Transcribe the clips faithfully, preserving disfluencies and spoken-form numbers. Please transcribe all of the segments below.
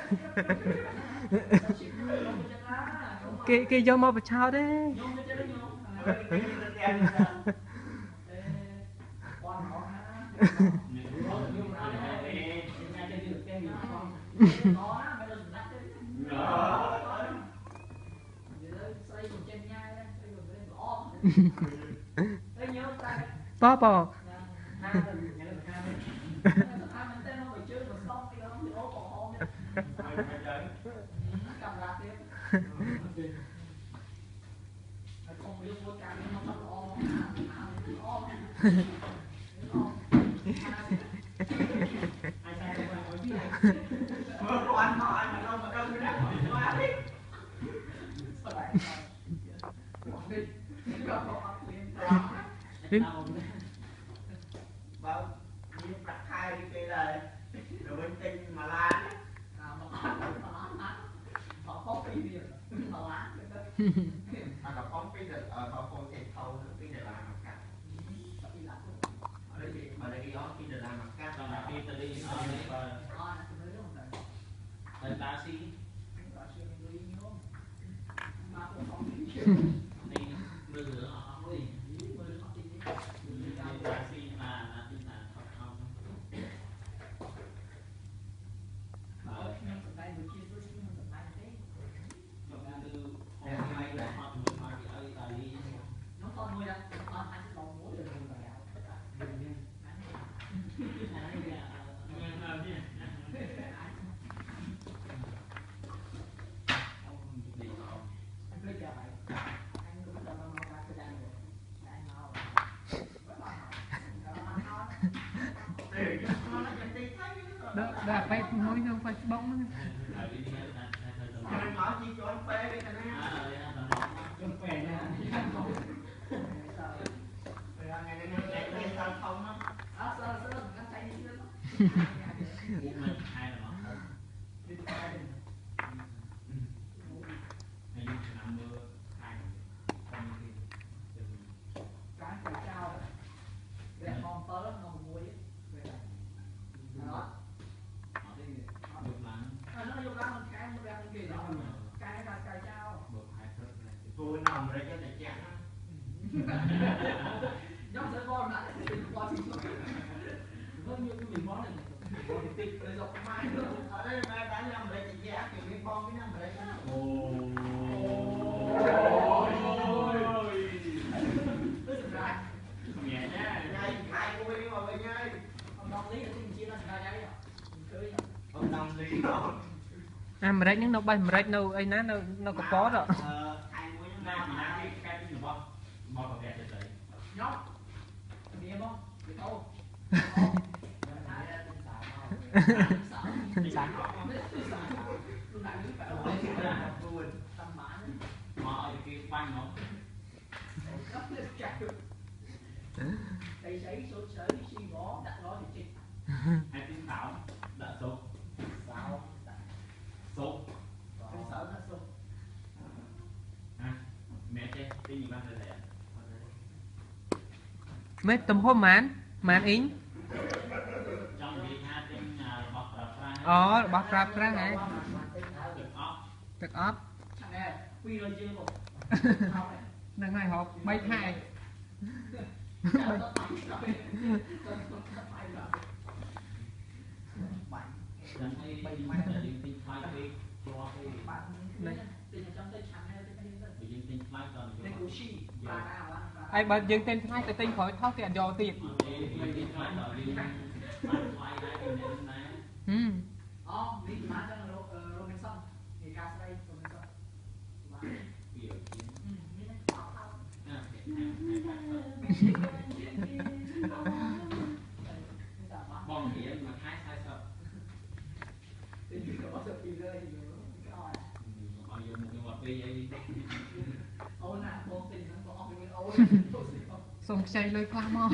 cái cái do mau bật chào đấy bò bò đã phải nói không phải bóng à mà những nó bay mà đâu ấy ná nó nó có có rồi mấy tầm hôm mán mán ính ờ bọc rạp ra hả thực ốp năng hai hộp bay hai ai bà dừng tên hai cái tên khỏi thóc tiền dò tiền ừ xong chơi lôi qua mò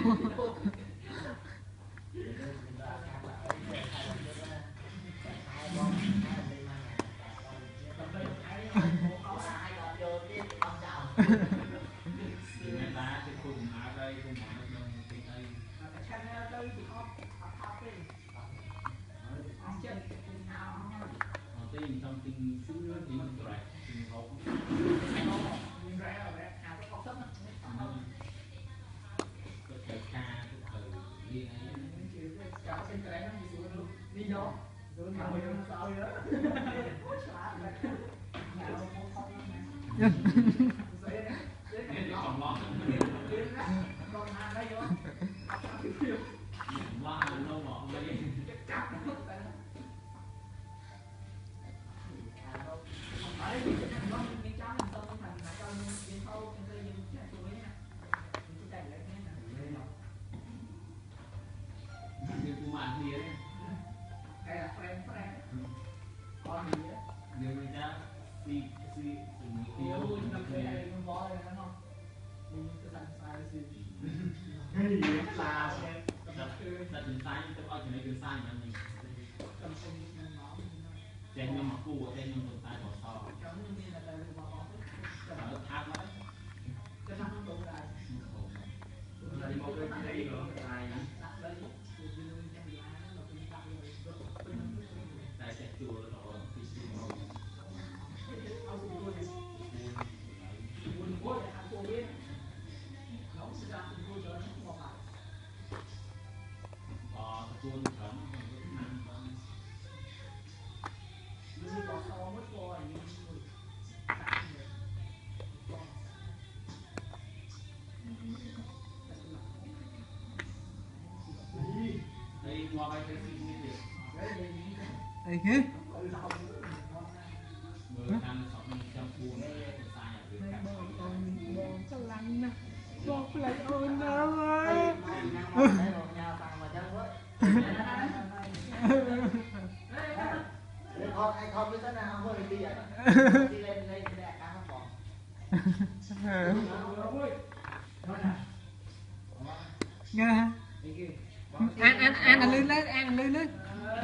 Ấy thế. Sao lạnh nè. Bọc lại ơn đâu ơi. Con anh không biết thế nào không đi vậy. Đi lên lên để cá nó còn. Nghe hả? Ăn ăn ăn là lươn lên, ăn là lươn lên.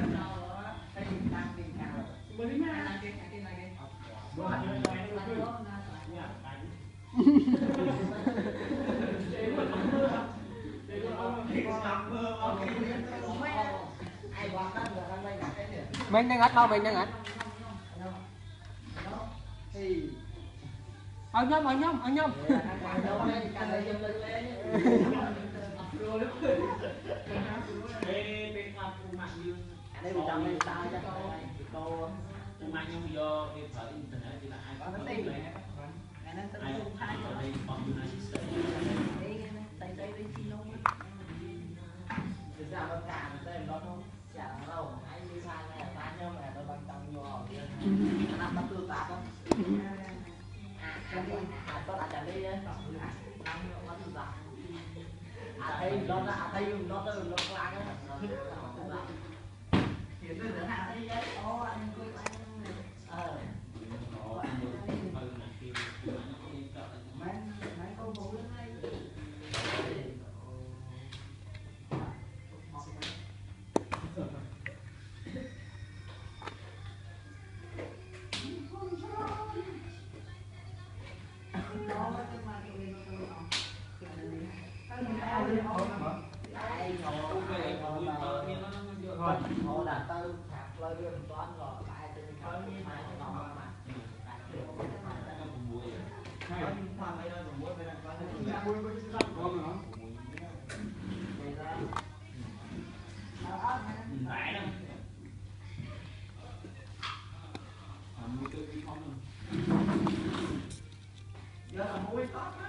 Mình đang ếch đâu, mình đang ếch. Ở nhóm, ở nhóm, ở nhóm. Đây một trăm này sao cho cô cô mang nhau vô đi thử internet chỉ là ai có nó tiền này ai cũng thay rồi đây còn như này đây đây đây chi luôn á thực ra nó cả nó tên đó không chả đâu ai đi sang này ta nhau mà tôi bằng tâm vô ở kia năm năm tương tác không à cái đi à tôi đã trả đi á năm năm tương tác à thấy nó đã thấy nó từ nó lang á hiện tại là thấy đấy ô anh coi anh ờ mấy mấy con bố lên đây họ đã tư hạt lời đưa mình toán rồi lại từ khởi như mà nó ngon mà qua mấy nơi còn muối bên có cái muối có chút rau ngon nữa phải đâu muối tươi không giờ là muối tốt